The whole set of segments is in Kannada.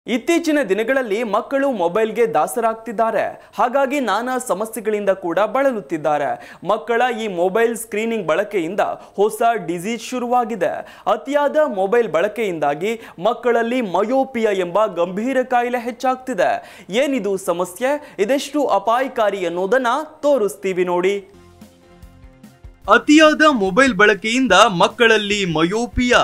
ಇತ್ತೀಚಿನ ದಿನಗಳಲ್ಲಿ ಮಕ್ಕಳು ಮೊಬೈಲ್ಗೆ ದಾಸರಾಗ್ತಿದ್ದಾರೆ. ಹಾಗಾಗಿ ನಾನಾ ಸಮಸ್ಯೆಗಳಿಂದ ಕೂಡ ಬಳಲುತ್ತಿದ್ದಾರೆ. ಮಕ್ಕಳ ಈ ಮೊಬೈಲ್ ಸ್ಕ್ರೀನಿಂಗ್ ಬಳಕೆಯಿಂದ ಹೊಸ ಡಿಸೀಸ್ ಶುರುವಾಗಿದೆ. ಅತಿಯಾದ ಮೊಬೈಲ್ ಬಳಕೆಯಿಂದಾಗಿ ಮಕ್ಕಳಲ್ಲಿ ಮಯೋಪಿಯಾ ಎಂಬ ಗಂಭೀರ ಕಾಯಿಲೆ ಹೆಚ್ಚಾಗ್ತಿದೆ. ಏನಿದು ಸಮಸ್ಯೆ, ಇದೆಷ್ಟು ಅಪಾಯಕಾರಿ ಅನ್ನೋದನ್ನ ತೋರಿಸ್ತೀವಿ ನೋಡಿ. ಅತಿಯಾದ ಮೊಬೈಲ್ ಬಳಕೆಯಿಂದ ಮಕ್ಕಳಲ್ಲಿ ಮಯೋಪಿಯಾ.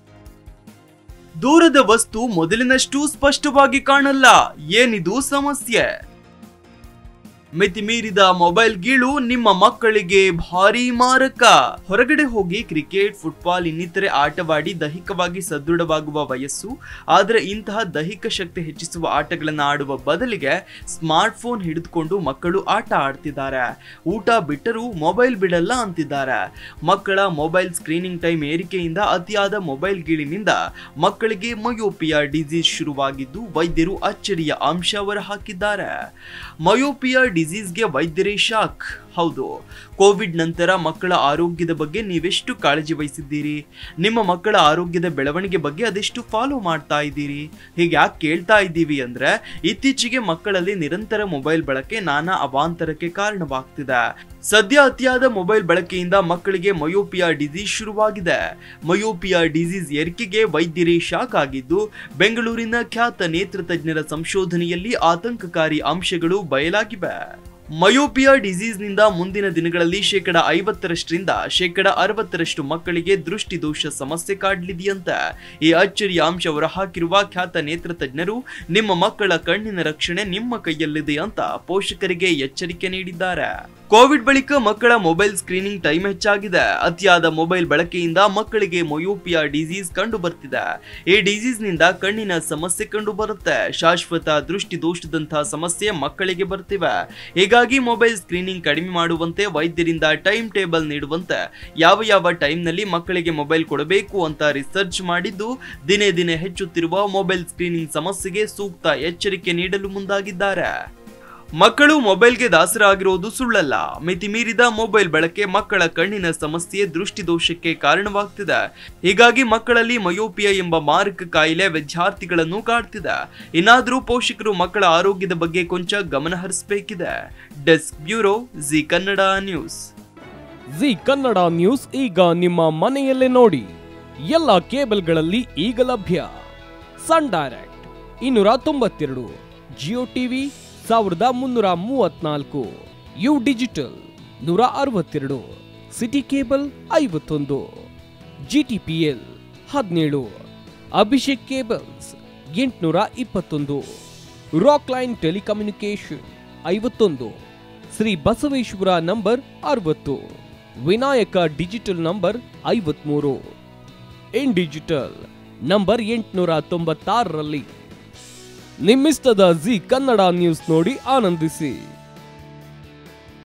ದೂರದ ವಸ್ತು ಮೊದಲಿನಷ್ಟು ಸ್ಪಷ್ಟವಾಗಿ ಕಾಣಲ್ಲ. ಏನಿದು ಸಮಸ್ಯೆ? ಮಿತಿಮೀರಿದ ಮೊಬೈಲ್ ಗೀಳು ನಿಮ್ಮ ಮಕ್ಕಳಿಗೆ ಭಾರಿ ಮಾರಕ. ಹೊರಗಡೆ ಹೋಗಿ ಕ್ರಿಕೆಟ್, ಫುಟ್ಬಾಲ್ ಇನ್ನಿತರೆ ಆಟವಾಡಿ ದೈಹಿಕವಾಗಿ ಸದೃಢವಾಗುವ ವಯಸ್ಸು. ಆದರೆ ಇಂತಹ ದೈಹಿಕ ಶಕ್ತಿ ಹೆಚ್ಚಿಸುವ ಆಟಗಳನ್ನು ಆಡುವ ಬದಲಿಗೆ ಸ್ಮಾರ್ಟ್ ಫೋನ್ ಹಿಡಿದುಕೊಂಡು ಮಕ್ಕಳು ಆಟ ಆಡ್ತಿದ್ದಾರೆ. ಊಟ ಬಿಟ್ಟರೂ ಮೊಬೈಲ್ ಬಿಡಲ್ಲ ಅಂತಿದ್ದಾರೆ. ಮಕ್ಕಳ ಮೊಬೈಲ್ ಸ್ಕ್ರೀನಿಂಗ್ ಟೈಮ್ ಏರಿಕೆಯಿಂದ ಅತಿಯಾದ ಮೊಬೈಲ್ ಗೀಳಿನಿಂದ ಮಕ್ಕಳಿಗೆ ಮಯೋಪಿಯಾ ಡಿಸೀಸ್ ಶುರುವಾಗಿದ್ದು ವೈದ್ಯರು ಅಚ್ಚರಿಯ ಅಂಶ ಹೊರಹಾಕಿದ್ದಾರೆ. ಮಯೋಪಿಯಾ ಡಿಸೀಸ್ಗೆ ವೈದ್ಯರೇ ಶಾಕ್. ಹೌದು, ಕೋವಿಡ್ ನಂತರ ಮಕ್ಕಳ ಆರೋಗ್ಯದ ಬಗ್ಗೆ ನೀವೆಷ್ಟು ಕಾಳಜಿ ವಹಿಸಿದ್ದೀರಿ? ನಿಮ್ಮ ಮಕ್ಕಳ ಆರೋಗ್ಯದ ಬೆಳವಣಿಗೆ ಬಗ್ಗೆ ಅದೆಷ್ಟು ಫಾಲೋ ಮಾಡ್ತಾ ಇದ್ದೀರಿ? ಹೀಗೆ ಯಾಕೆ ಕೇಳ್ತಾ ಇದ್ದೀವಿ ಅಂದ್ರೆ, ಇತ್ತೀಚೆಗೆ ಮಕ್ಕಳಲ್ಲಿ ನಿರಂತರ ಮೊಬೈಲ್ ಬಳಕೆ ನಾನಾ ಅವಾಂತರಕ್ಕೆ ಕಾರಣವಾಗ್ತಿದೆ. ಸದ್ಯ ಅತಿಯಾದ ಮೊಬೈಲ್ ಬಳಕೆಯಿಂದ ಮಕ್ಕಳಿಗೆ ಮಯೋಪಿಯಾ ಡಿಸೀಸ್ ಶುರುವಾಗಿದೆ. ಮಯೋಪಿಯಾ ಡಿಸೀಸ್ ಏರಿಕೆಗೆ ವೈದ್ಯರೇ ಶಾಕ್ ಆಗಿದ್ದು, ಬೆಂಗಳೂರಿನ ಖ್ಯಾತ ನೇತ್ರ ತಜ್ಞರ ಸಂಶೋಧನೆಯಲ್ಲಿ ಆತಂಕಕಾರಿ ಅಂಶಗಳು ಬಯಲಾಗಿವೆ. ಮಯೋಪಿಯಾ ಡಿಸೀಸ್ ನಿಂದ ಮುಂದಿನ ದಿನಗಳಲ್ಲಿ 50%ರಿಂದ 60% ಮಕ್ಕಳಿಗೆ ದೃಷ್ಟಿ ದೋಷ ಸಮಸ್ಯೆ ಕಾಡಲಿದೆಯಂತೆ. ಈ ಅಚ್ಚರಿಯ ಅಂಶ ಹೊರಹಾಕಿರುವ ಖ್ಯಾತ ನೇತ್ರ ತಜ್ಞರು ನಿಮ್ಮ ಮಕ್ಕಳ ಕಣ್ಣಿನ ರಕ್ಷಣೆ ನಿಮ್ಮ ಕೈಯಲ್ಲಿದೆ ಅಂತ ಪೋಷಕರಿಗೆ ಎಚ್ಚರಿಕೆ ನೀಡಿದ್ದಾರೆ. ಕೋವಿಡ್ ಬಳಿಕ ಮಕ್ಕಳ ಮೊಬೈಲ್ ಸ್ಕ್ರೀನಿಂಗ್ ಟೈಮ್ ಹೆಚ್ಚಾಗಿದೆ. ಅತಿಯಾದ ಮೊಬೈಲ್ ಬಳಕೆಯಿಂದ ಮಕ್ಕಳಿಗೆ ಮಯೋಪಿಯಾ ಡಿಸೀಸ್ ಕಂಡು ಬರ್ತಿದೆ. ಈ ಡಿಸೀಸ್ ನಿಂದ ಕಣ್ಣಿನ ಸಮಸ್ಯೆ ಕಂಡು ಬರುತ್ತೆ. ಶಾಶ್ವತ ದೃಷ್ಟಿ ದೋಷದಂತಹ ಸಮಸ್ಯೆ ಮಕ್ಕಳಿಗೆ ಬರ್ತಿವೆ. ಹೀಗಾಗಿ ಮೊಬೈಲ್ ಸ್ಕ್ರೀನಿಂಗ್ ಕಡಿಮೆ ಮಾಡುವಂತೆ ವೈದ್ಯರಿಂದ ಟೈಮ್ ಟೇಬಲ್ ನೀಡುವಂತೆ ಯಾವ ಟೈಮ್ ನಲ್ಲಿ ಮಕ್ಕಳಿಗೆ ಮೊಬೈಲ್ ಕೊಡಬೇಕು ಅಂತ ರಿಸರ್ಚ್ ಮಾಡಿದ್ದು, ದಿನೇ ದಿನೇ ಹೆಚ್ಚುತ್ತಿರುವ ಮೊಬೈಲ್ ಸ್ಕ್ರೀನಿಂಗ್ ಸಮಸ್ಯೆಗೆ ಸೂಕ್ತ ಎಚ್ಚರಿಕೆ ನೀಡಲು ಮುಂದಾಗಿದ್ದಾರೆ. ಮಕ್ಕಳು ಮೊಬೈಲ್ಗೆ ದಾಸರಾಗಿರೋದು ಸುಳ್ಳಲ್ಲ. ಮಿತಿಮೀರಿದ ಮೊಬೈಲ್ ಬಳಕೆ ಮಕ್ಕಳ ಕಣ್ಣಿನ ಸಮಸ್ಯೆ, ದೃಷ್ಟಿ ದೋಷಕ್ಕೆ ಕಾರಣವಾಗ್ತಿದೆ. ಹೀಗಾಗಿ ಮಕ್ಕಳಲ್ಲಿ ಮಯೋಪಿಯಾ ಎಂಬ ಮಾರಕ ಕಾಯಿಲೆ ವಿದ್ಯಾರ್ಥಿಗಳನ್ನು ಕಾಡ್ತಿದೆ. ಇನ್ನಾದರೂ ಪೋಷಕರು ಮಕ್ಕಳ ಆರೋಗ್ಯದ ಬಗ್ಗೆ ಕೊಂಚ ಗಮನ ಹರಿಸಬೇಕಿದೆ. Desk bureau, Zee Kannada news. Zee Kannada news ಈಗ ನಿಮ್ಮ ಮನೆಯಲ್ಲೇ ನೋಡಿ. ಎಲ್ಲ ಕೇಬಲ್ಗಳಲ್ಲಿ ಈಗ ಲಭ್ಯ. Sun Direct 292, Jio TV 1334, U digital 162, city cable 51, GTPL 17, Abhishek cables 821, Rockline telecommunication 51, Shri Basaveshwara number 60, Vinayaka digital number 53, in digital number 896ರಲ್ಲಿ. ನಿಮ್ಮಿಸ್ತದ ಜಿ ಕನ್ನಡ ನ್ಯೂಸ್ ನೋಡಿ ಆನಂದಿಸಿ.